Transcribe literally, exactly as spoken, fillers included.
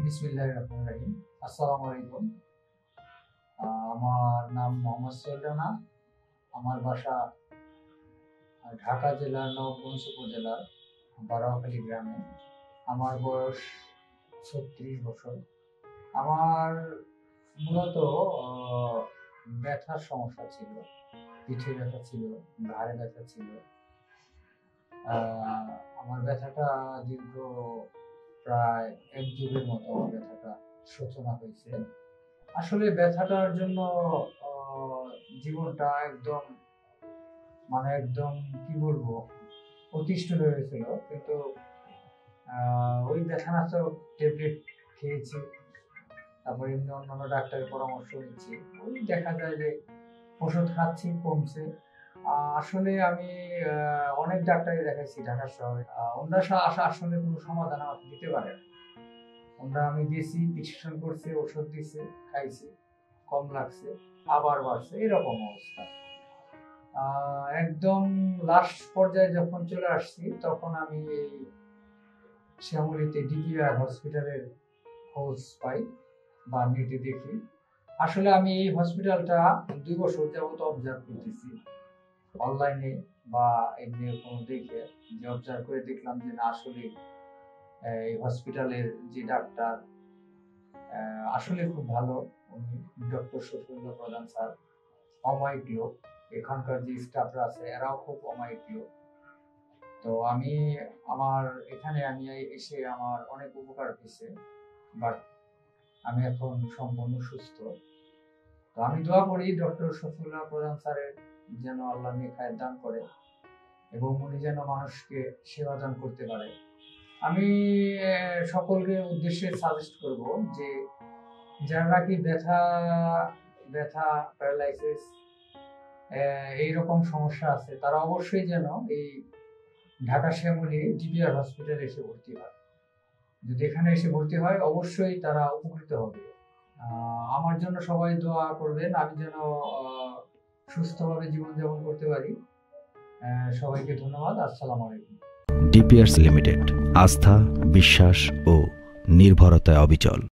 বিসমিল্লাহির রহমানির রহিম। আসসালামু আলাইকুম। আমার নাম মোহাম্মদ সোহেল রানা। আমার বাসা ঢাকা জেলার নবাবগঞ্জ উপজেলার বারোয়াখালী গ্রামে। আমার বয়স ছত্রিশ বছর। আমার মূলত ব্যথার সমস্যা ছিল, পিঠে ব্যথা ছিল, ঘাড়ে ব্যথা ছিল। আমার ব্যথাটা দীর্ঘ প্রায় এক যুগের মতো আমার ব্যথাটা সূচনা হয়েছে। আসলে ব্যথাটার জন্য জীবনটা একদম মানে একদম কি বলবো অতিষ্ঠ হয়ে গেছিল। কিন্তু ওই ব্যথানাশক ট্যাবলেট খেয়েছি, তারপর এমনি অন্যান্য ডাক্তারের পরামর্শ নিচ্ছি। ওই দেখা যায় যে ওষুধ খাচ্ছি, কমছে। আসলে আমি অনেক ডাক্তারই দেখাইছি ঢাকা শহরে, ওনারা আসলে কোনো সমাধান আমাকে দিতে পারে না। ওনারা আমি গেছি, প্রেসক্রিপশন করছে, ওষুধ দিছে, খাইছি, কম লাগছে, আবার বাড়ছে, এরকম অবস্থা। একদম লাস্ট পর্যায়ে যখন চলে আসছি তখন আমি এই শ্যামলীতে ডিপিআর হসপিটালের খোঁজ পাই বা নেটে দেখি। আসলে আমি এই হসপিটালটা দুই বছর যাবত অবজার্ভ করতেছি, অনলাইনে বা এমনি কোনো দেখে যে অবজার্ভ করে দেখলাম যে না আসলে এই হসপিটালের যে ডাক্তার আসলে খুব ভালো, উনি ডক্টর শফিউল্লাহ প্রধান স্যার অমায়িক লোক। এখানকার যে স্টাফরা আছে এরাও খুব অমায়িক লোক। তো আমি আমার এখানে আমি এসে আমার অনেক উপকার হয়েছে, বাট আমি এখন সম্পূর্ণ সুস্থ। তো আমি দোয়া করি ডক্টর শফিউল্লাহ প্রধান স্যারের যেন আল্লাহ নেখায়ের দান করে এবং উনি যেন মানুষকে সেবা দান করতে পারে। আমি সকলকে উদ্দেশ্যে সাজেস্ট করব যে যারা নাকি ব্যথা ব্যথা প্যারালাইসিস এইরকম সমস্যা আছে তারা অবশ্যই যেন এই ঢাকা শ্যামলী ডিপিআর হসপিটালে এসে ভর্তি হয়। যদি এখানে এসে ভর্তি হয় অবশ্যই তারা উপকৃত হবে। আমার জন্য সবাই দোয়া করবেন, আমি যেন সুস্থভাবে জীবনযাপন করতে পারি। সবাইকে ধন্যবাদ। আসসালামু আলাইকুম। ডিপিআরস লিমিটেড, আস্থা, বিশ্বাস ও নির্ভরতায় অবিচল।